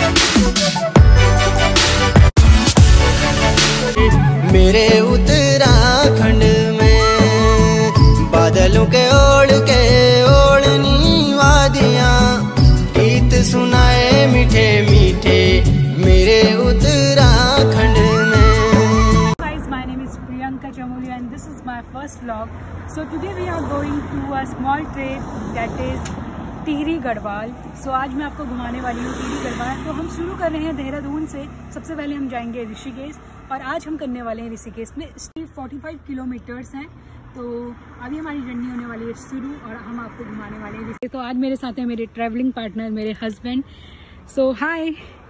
मेरे उत्तराखंड में बादलों के ओढ़ के ओढ़नी वादियाँ, गीत सुनाए मीठे मीठे मेरे उत्तराखंड में। Guys, my name is Priyanka Chamoli and this is my first vlog. So today we are going to a small trip that is Tehri Garhwal. सो आज मैं आपको घुमाने वाली हूँ टिहरी गढ़वाल। तो हम शुरू कर रहे हैं देहरादून से। सबसे पहले हम जाएंगे ऋषिकेश और आज हम करने वाले हैं ऋषिकेश में 45 किलोमीटर्स हैं। तो अभी हमारी जर्नी होने वाली है शुरू और हम आपको घुमाने वाले हैं। तो आज मेरे साथ हैं मेरे ट्रैवलिंग पार्टनर, मेरे हस्बैंड। So hi.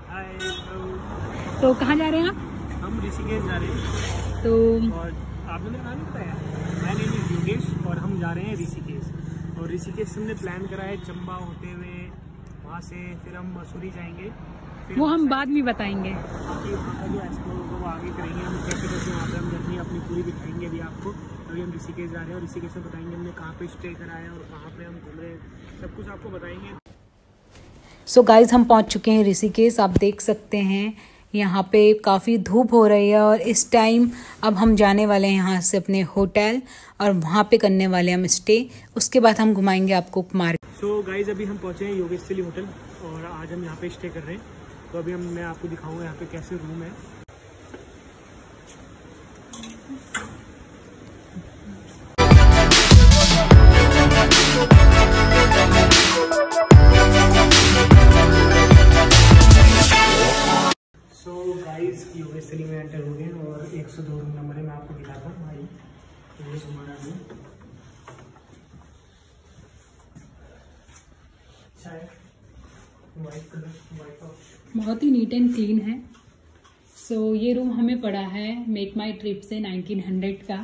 तो कहाँ जा रहे हैं आप? हम ऋषिकेश जा रहे हैं। तो और आपने नाम बताया, मैं नेम इज योगेश और हम जा रहे हैं ऋषिकेश। और ऋषिकेश से हमने प्लान करा है चंबा होते हुए, वहाँ से फिर हम मसूरी जाएंगे। फिर वो हम बाद में बताएंगे। बाकी वहाँ का जो एक्सप्लोर होगा वो आगे करेंगे। हम कैसे कैसे वहाँ पर हम जर्नी अपनी पूरी दिखाएंगे अभी आपको। अभी हम ऋषिकेश जा रहे हैं और ऋषिकेश में बताएंगे हमने कहाँ पे स्टे करा है और कहाँ पे हम घूम रहे हैं, सब कुछ आपको बताएंगे। सो गाइज हम पहुँच चुके हैं ऋषिकेश। आप देख सकते हैं यहाँ पे काफ़ी धूप हो रही है और इस टाइम अब हम जाने वाले हैं यहाँ से अपने होटल और वहाँ पे करने वाले हम स्टे। उसके बाद हम घुमाएंगे आपको मार्केट। सो गाइज अभी हम पहुँचे हैं योगेश्वरी होटल और आज हम यहाँ पे स्टे कर रहे हैं। तो अभी मैं आपको दिखाऊंगा यहाँ पे कैसे रूम है। सो गाइस योगेश्वरी में एंटर हो गए और 102 रूम नंबर है। मैं आपको दिखाता हूँ भाई, ये हमारा room. White colour, white option, बहुत ही नीट एंड क्लीन है। सो ये रूम हमें पड़ा है मेक माई ट्रिप से 1900 का।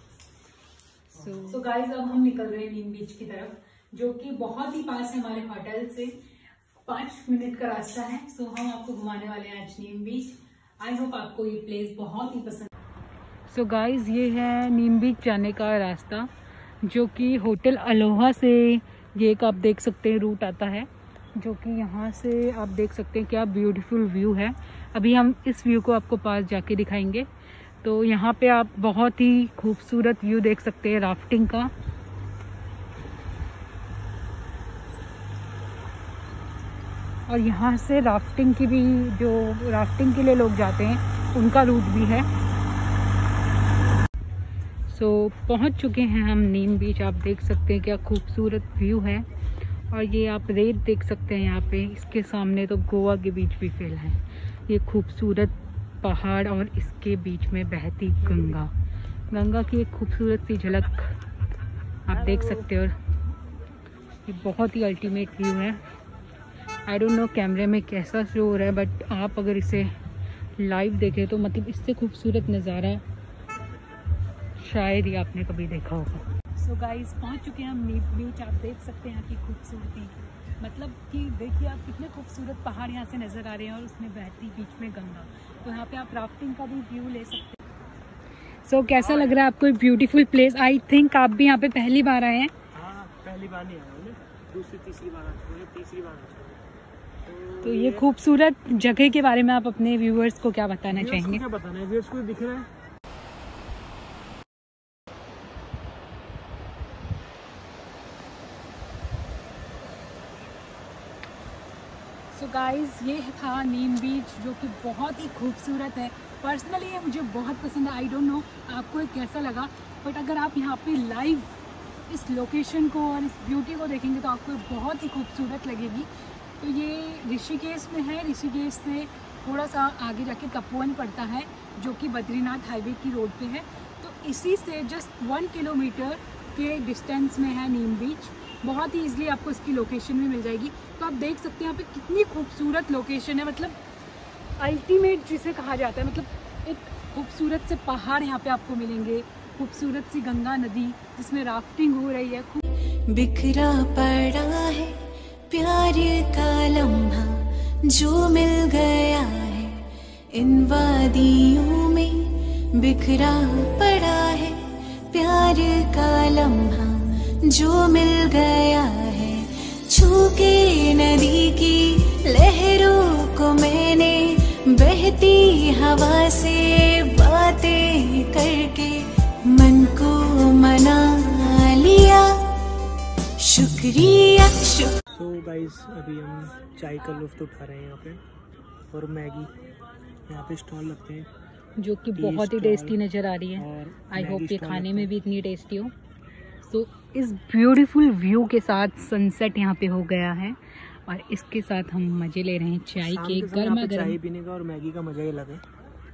सो गाइज अब हम निकल रहे हैं नीम बीच की तरफ, जो कि बहुत ही पास है हमारे होटल से, 5 मिनट का रास्ता है। सो हम आपको घुमाने वाले हैं आज नीम बीच। आई होप आपको ये प्लेस बहुत ही पसंद। सो गाइज ये है नीम बीच जाने का रास्ता, जो कि होटल अलोहा से ये एक आप देख सकते हैं रूट आता है, जो कि यहाँ से आप देख सकते हैं क्या ब्यूटीफुल व्यू है। अभी हम इस व्यू को आपको पास जाके दिखाएंगे। तो यहाँ पे आप बहुत ही खूबसूरत व्यू देख सकते हैं राफ्टिंग का। और यहाँ से राफ्टिंग की भी, जो राफ्टिंग के लिए लोग जाते हैं उनका रूट भी है। सो पहुँच चुके हैं हम नीम बीच। आप देख सकते हैं क्या खूबसूरत व्यू है। और ये आप रेत देख सकते हैं यहाँ पे। इसके सामने तो गोवा के बीच भी फैला है। ये खूबसूरत पहाड़ और इसके बीच में बहती गंगा, गंगा की एक खूबसूरत सी झलक आप देख सकते हो। ये बहुत ही अल्टीमेट व्यू है। आई डोंट नो कैमरे में कैसा शो हो रहा है, बट आप अगर इसे लाइव देखें तो मतलब इससे खूबसूरत नज़ारा शायद ही आपने कभी देखा होगा। सो गाइस पहुंच चुके हैं हम नीम बीच। आप देख सकते हैं यहाँ की खूबसूरती, मतलब कि देखिए आप कितने खूबसूरत पहाड़ यहाँ से नज़र आ रहे हैं और उसमें बहती बीच में गंगा। तो यहाँ पे आप राफ्टिंग का भी व्यू ले सकते हैं। सो कैसा लग रहा है आपको? Beautiful place. आई थिंक आप भी यहाँ पे पहली बार आए हैं। हाँ, पहली बार नहीं आया, दूसरी तीसरी बार तीसरी बार। तो ये खूबसूरत जगह के बारे में आप अपने व्यूअर्स को क्या बताना चाहेंगे? क्या बताना है, व्यूअर्स को दिख रहा है। सो गाइस ये था नीम बीच, जो कि बहुत ही खूबसूरत है। पर्सनली ये मुझे बहुत पसंद है। आई डोंट नो आपको ये कैसा लगा, बट अगर आप यहाँ पे लाइव इस लोकेशन को और इस ब्यूटी को देखेंगे तो आपको बहुत ही खूबसूरत लगेगी। तो ये ऋषिकेश में है। ऋषिकेश से थोड़ा सा आगे जाके तपोवन पड़ता है, जो कि बद्रीनाथ हाईवे की रोड पे है। तो इसी से जस्ट 1 किलोमीटर के डिस्टेंस में है नीम बीच। बहुत ही ईजिली आपको इसकी लोकेशन भी मिल जाएगी। तो आप देख सकते हैं यहाँ पे कितनी खूबसूरत लोकेशन है, मतलब अल्टीमेट जिसे कहा जाता है। मतलब एक खूबसूरत से पहाड़ यहाँ पे आपको मिलेंगे, खूबसूरत सी गंगा नदी जिसमें राफ्टिंग हो रही है। बिखरा पड़ा है प्यार का लम्हा जो मिल गया है इन वादियों में। बिखरा पड़ा है प्यार का लम्हा जो मिल गया है। छू के नदी की लहरों को मैं ठंडी हवा से बातें करके मन को मना लिया, शुक्रिया। सो गाइस, अभी हम चाय का लुत्फ उठा रहे हैं यहाँ पे, और मैगी यहाँ पे स्टॉल लगते हैं जो कि बहुत ही टेस्टी नज़र आ रही है। आई होप ये खाने में भी इतनी टेस्टी हो। सो इस ब्यूटीफुल व्यू के साथ सनसेट यहाँ पे हो गया है, और इसके साथ हम मज़े ले रहे हैं चाय के, गर्मा गर्म चाय पीने का और मैगी का मज़ा ही अलग है।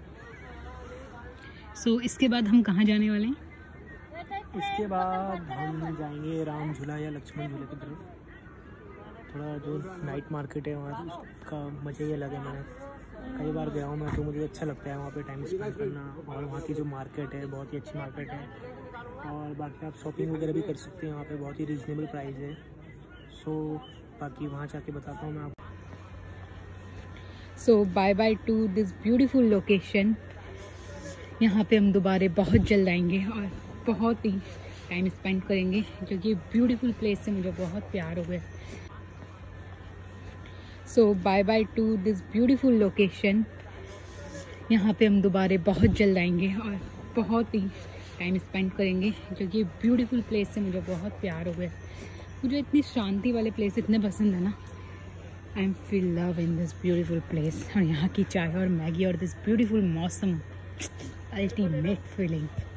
सो इसके बाद हम कहाँ जाने वाले हैं? इसके बाद हम जाएंगे राम झूला या लक्ष्मण झूले की तरफ। थोड़ा जो नाइट मार्केट है वहाँ, उसका मज़ा ही अलग है। मैंने कई बार गया हूँ मैं, तो मुझे अच्छा लगता है वहाँ पे टाइम स्पेंड करना, और वहाँ की जो मार्केट है बहुत ही अच्छी मार्केट है, और बाकी आप शॉपिंग वगैरह भी कर सकते हैं वहाँ पे, बहुत ही रीजनेबल प्राइस है। सो बाकी वहाँ जाके बताता हूँ मैं आपको। So bye bye to this beautiful location. यहाँ पे हम दोबारा बहुत जल्द आएंगे और बहुत ही टाइम स्पेंड करेंगे, जो कि ब्यूटीफुल प्लेस से मुझे बहुत प्यार हो गया। So bye bye to this beautiful location. यहाँ पे हम दोबारा बहुत जल्द आएंगे और बहुत ही टाइम स्पेंड करेंगे, जो कि ब्यूटीफुल प्लेस से मुझे बहुत प्यार हो गया। मुझे इतनी शांति वाले प्लेस इतने पसंद है ना। I am feel love in this beautiful place, और यहाँ की चाय और मैगी और दिस ब्यूटीफुल मौसम, अल्टीमेट फीलिंग।